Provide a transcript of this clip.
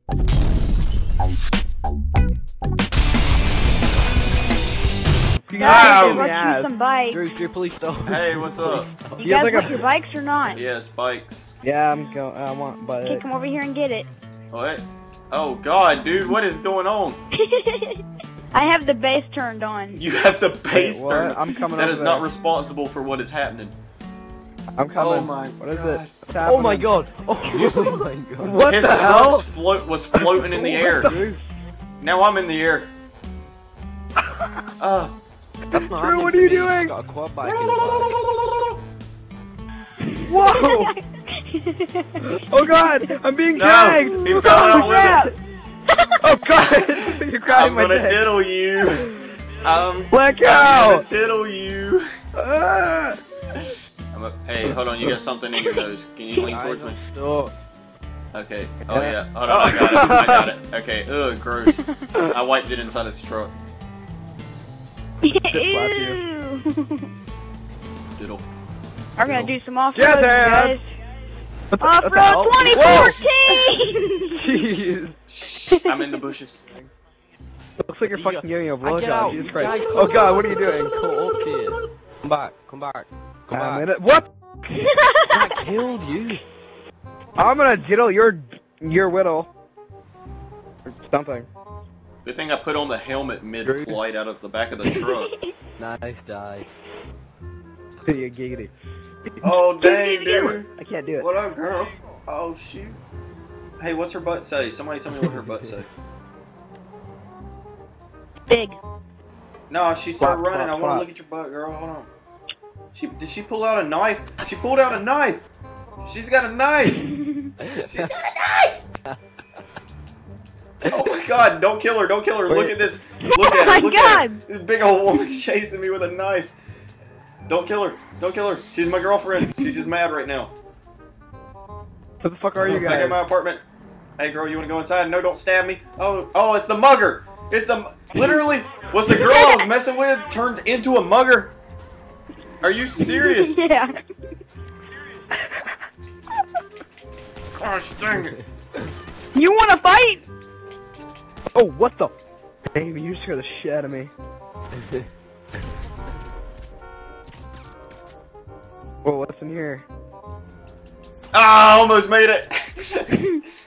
Guys, let's do some bikes. Drew, please stop. Hey, what's up? You guys want your bikes or not? Yes, bikes. Yeah, I'm going. I want bikes. Okay, come over here and get it. What? Oh God, dude, what is going on? I have the bass turned on. You have the bass Wait, turned. I'm coming That over is not there. responsible for what is happening. I'm coming. Oh my What is God. it? What's happening? Oh my god! Oh You see- my god! What His the hell? truck was floating in the air. Now I'm in the air. That's not Drew, what are you He's doing? got a quad bike in his bike. Whoa! Oh God! I'm being No, gagged! he fell out with crap! it. Oh God! You're grabbing I'm my gonna dick. diddle you. Let I'm go! gonna diddle you. Ah. Hey, hold on, you got something in your nose. Can you lean towards me? Stop. Okay. Oh yeah. Hold on, I got it. I got it. Okay. Ugh, gross. I wiped it inside his truck. Ew. Diddle. We're gonna do some off-road, Yes, guys. What the hell? Off-road 2014! Jeez. Shh, I'm in the bushes. Looks like you're fucking giving a Get blowjob. out, Jesus you Christ. guys. Oh God, what are you doing? Come up here. Come back. Come back. Come I'm back. in it. What? I killed you. I'm gonna diddle your whittle. Or something. Good thing I put on the helmet mid-flight out of the back of the truck. Nice dive. You giggity. Oh dang, dude. I can't do it. What up, girl? Oh shoot. Hey, what's her butt say? Somebody tell me what her butt say. Big. No, she started Flop, running. flop, I want flop. to look at your butt, girl. Hold on. Did she pull out a knife? She pulled out a knife. She's got a knife. She's got a knife. Oh my God! Don't kill her! Don't kill her! Look at this! Look at Oh my her! Look at her! God. This big old woman's chasing me with a knife. Don't kill her! Don't kill her! She's my girlfriend. She's just mad right now. What the fuck are you Back guys? in my apartment. Hey, girl, you want to go inside? No, don't stab me. Oh, it's the mugger. It's the literally was the girl I was messing with turned into a mugger. Are you serious? Yeah. Gosh dang it! You wanna fight? Oh, what the? Baby, you scared the shit out of me. Whoa, what's in here? Ah, I almost made it.